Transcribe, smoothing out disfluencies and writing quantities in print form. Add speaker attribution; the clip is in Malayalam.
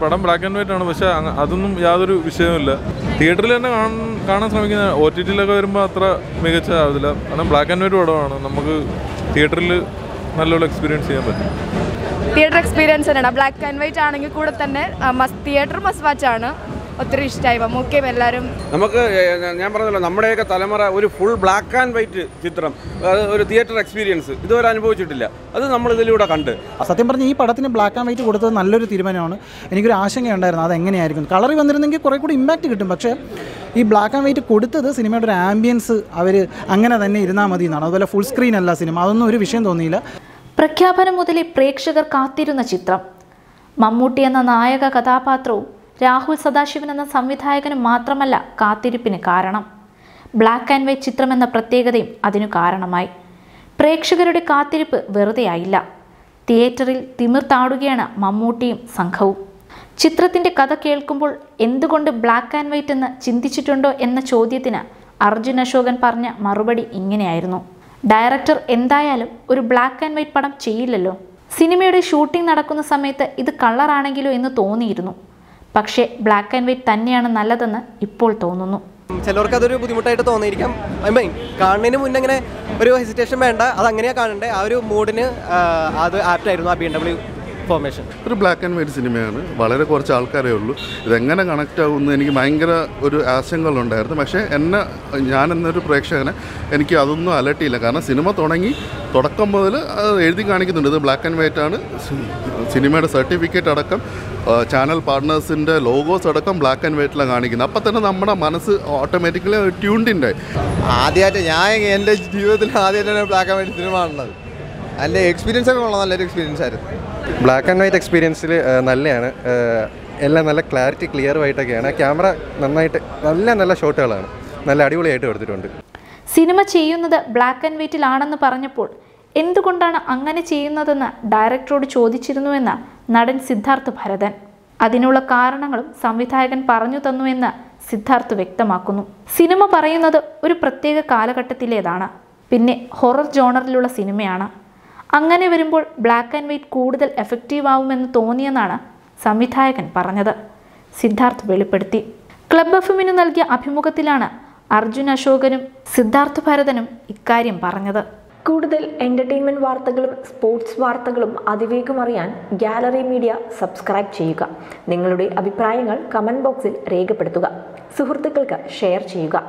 Speaker 1: പടം ബ്ലാക്ക് ആൻഡ് വൈറ്റ് ആണ്, പക്ഷെ അതൊന്നും യാതൊരു വിഷയവുമില്ല. തിയേറ്ററിൽ തന്നെ കാണാൻ ശ്രമിക്കുന്ന OTT-ലൊക്കെ വരുമ്പോൾ അത്ര മികച്ച ആവില്ല. കാരണം ബ്ലാക്ക് ആൻഡ് വൈറ്റ് പടമാണ്, നമുക്ക് തിയേറ്ററിൽ നല്ലോണം എക്സ്പീരിയൻസ് ചെയ്യാൻ പറ്റും.
Speaker 2: തിയേറ്റർ എക്സ്പീരിയൻസ് തന്നെയാണ്. ബ്ലാക്ക് ആൻഡ് വൈറ്റ് ആണെങ്കിൽ കൂടെ തന്നെ തിയേറ്റർ മസ്റ്റ് വാച്ചാണ്. ഒത്തിരി ഇഷ്ടമായി മമ്മൂക്കയും എല്ലാവരും.
Speaker 3: നമുക്ക് ഞാൻ പറഞ്ഞല്ലോ, നമ്മുടെയൊക്കെ തലമുറ ഒരു ഫുൾ ബ്ലാക്ക് ആൻഡ് വൈറ്റ് ചിത്രം, ഒരു തിയേറ്റർ എക്സ്പീരിയൻസ് ഇതുവരെ അനുഭവിച്ചിട്ടില്ല. അത് നമ്മൾ ഇതിലൂടെ കണ്ട്.
Speaker 4: സത്യം പറഞ്ഞാൽ ഈ പടത്തിന് ബ്ലാക്ക് ആൻഡ് വൈറ്റ് കൊടുത്തത് നല്ലൊരു തീരുമാനമാണ്. എനിക്കൊരു ആശങ്കയുണ്ടായിരുന്നു അതെങ്ങനെയായിരിക്കും. കളറിൽ വന്നിരുന്നെങ്കിൽ കുറേ കൂടി ഇമ്പാക്റ്റ് കിട്ടും. പക്ഷേ ഈ ബ്ലാക്ക് ആൻഡ് വൈറ്റ് കൊടുത്തത് സിനിമയുടെ ഒരു ആംബിയൻസ് അവർ അങ്ങനെ തന്നെ ഇരുന്നാൽ മതി എന്നാണ്. അതുപോലെ ഫുൾ സ്ക്രീൻ അല്ല സിനിമ, അതൊന്നും ഒരു വിഷയം തോന്നിയില്ല.
Speaker 5: പ്രഖ്യാപനം മുതലേ പ്രേക്ഷകർ കാത്തിരുന്ന ചിത്രം. മമ്മൂട്ടി എന്ന നായക കഥാപാത്രവും രാഹുൽ സദാശിവൻ എന്ന സംവിധായകനും മാത്രമല്ല കാത്തിരിപ്പിന് കാരണം. ബ്ലാക്ക് ആൻഡ് വൈറ്റ് ചിത്രമെന്ന പ്രത്യേകതയും അതിനു കാരണമായി. പ്രേക്ഷകരുടെ കാത്തിരിപ്പ് വെറുതെയായില്ല. തിയേറ്ററിൽ തിമിർത്താടുകയാണ് മമ്മൂട്ടിയും സംഘവും. ചിത്രത്തിൻ്റെ കഥ കേൾക്കുമ്പോൾ എന്തുകൊണ്ട് ബ്ലാക്ക് ആൻഡ് വൈറ്റ് എന്ന് ചിന്തിച്ചിട്ടുണ്ടോ എന്ന ചോദ്യത്തിന് അർജുൻ അശോകൻ പറഞ്ഞ മറുപടി ഇങ്ങനെയായിരുന്നു: ഡയറക്ടർ എന്തായാലും ഒരു ബ്ലാക്ക് ആൻഡ് വൈറ്റ് പടം ചെയ്യില്ലല്ലോ. സിനിമയുടെ ഷൂട്ടിംഗ് നടക്കുന്ന സമയത്ത് ഇത് കളറാണെങ്കിലോ എന്ന് തോന്നിയിരുന്നു. പക്ഷേ ബ്ലാക്ക് ആൻഡ് വൈറ്റ് തന്നെയാണ് നല്ലതെന്ന് ഇപ്പോൾ തോന്നുന്നു.
Speaker 6: ചിലർക്ക് അതൊരു ബുദ്ധിമുട്ടായിട്ട് തോന്നിയിരിക്കാം. കാണുന്നതിന് മുന്നേ ഇങ്ങനെ ഒരു ഹെസിറ്റേഷൻ വേണ്ട, അതങ്ങനെയാണ് കാണണ്ടേ. ആ ഒരു മൂഡിന് അത് ആപ്റ്റായിരുന്നു ആ BMW ഫോർമേഷൻ.
Speaker 7: ഒരു ബ്ലാക്ക് ആൻഡ് വൈറ്റ് സിനിമയാണ്, വളരെ കുറച്ച് ആൾക്കാരേ ഉള്ളൂ. ഇതെങ്ങനെ കണക്റ്റ് ആകുമെന്ന് എനിക്ക് ഭയങ്കര ഒരു ആശങ്കകളുണ്ടായിരുന്നു. പക്ഷേ ഞാനെന്നൊരു പ്രേക്ഷകനെ എനിക്ക് അതൊന്നും അലട്ടിയില്ല. കാരണം സിനിമ തുടക്കം മുതൽ എഴുതി കാണിക്കുന്നുണ്ട് ഇത് ബ്ലാക്ക് ആൻഡ് വൈറ്റ് ആണ്. സിനിമയുടെ സർട്ടിഫിക്കറ്റ് അടക്കം ചാനൽ പാർട്ട്നേഴ്സിൻ്റെ ലോഗോസ് അടക്കം ബ്ലാക്ക് ആൻഡ് വൈറ്റിലാണ് കാണിക്കുന്നത്. അപ്പം തന്നെ നമ്മുടെ മനസ്സ് ഓട്ടോമാറ്റിക്കലി ട്യൂൺഡ് ആയി.
Speaker 8: ആദ്യമായിട്ട് ഞാൻ എൻ്റെ ജീവിതത്തിൽ ആദ്യമായിട്ടാണ് ബ്ലാക്ക് ആൻഡ് വൈറ്റ് സിനിമ കാണുന്നത്. അതിൻ്റെ എക്സ്പീരിയൻസ് ഒക്കെ ഉള്ള നല്ലൊരു എക്സ്പീരിയൻസ് ആയിരുന്നു.
Speaker 9: ബ്ലാക്ക് ആൻഡ് വൈറ്റ് എക്സ്പീരിയൻസിൽ നല്ലതാണ്. എല്ലാം നല്ല ക്ലാരിറ്റി ക്ലിയറുമായിട്ടൊക്കെയാണ്. ക്യാമറ നന്നായിട്ട് നല്ല ഷോട്ടുകളാണ്, നല്ല അടിപൊളിയായിട്ട് എടുത്തിട്ടുണ്ട്.
Speaker 5: സിനിമ ചെയ്യുന്നത് ബ്ലാക്ക് ആൻഡ് വൈറ്റിലാണെന്ന് പറഞ്ഞപ്പോൾ എന്തുകൊണ്ടാണ് അങ്ങനെ ചെയ്യുന്നതെന്ന് ഡയറക്ടറോട് ചോദിച്ചിരുന്നുവെന്ന് നടൻ സിദ്ധാർത്ഥ് ഭരതൻ. അതിനുള്ള കാരണങ്ങളും സംവിധായകൻ പറഞ്ഞു തന്നുവെന്ന് സിദ്ധാർത്ഥ് വ്യക്തമാക്കുന്നു. സിനിമ പറയുന്നത് ഒരു പ്രത്യേക കാലഘട്ടത്തിലേതാണ്, പിന്നെ ഹൊറർ ജോണറിലുള്ള സിനിമയാണ്. അങ്ങനെ വരുമ്പോൾ ബ്ലാക്ക് ആൻഡ് വൈറ്റ് കൂടുതൽ എഫക്റ്റീവ് ആവുമെന്ന് തോന്നിയെന്നാണ് സംവിധായകൻ പറഞ്ഞത്. സിദ്ധാർത്ഥ് വെളിപ്പെടുത്തി. ക്ലബ് FM-ന് നൽകിയ അഭിമുഖത്തിലാണ് അർജുൻ അശോകനും സിദ്ധാർത്ഥ് ഭരതനും ഇക്കാര്യം പറഞ്ഞത്.
Speaker 10: കൂടുതൽ എൻ്റർടൈൻമെൻറ്റ് വാർത്തകളും സ്പോർട്സ് വാർത്തകളും അതിവേഗം അറിയാൻ ഗാലറി മീഡിയ സബ്സ്ക്രൈബ് ചെയ്യുക. നിങ്ങളുടെ അഭിപ്രായങ്ങൾ കമൻറ്റ് ബോക്സിൽ രേഖപ്പെടുത്തുക. സുഹൃത്തുക്കൾക്ക് ഷെയർ ചെയ്യുക.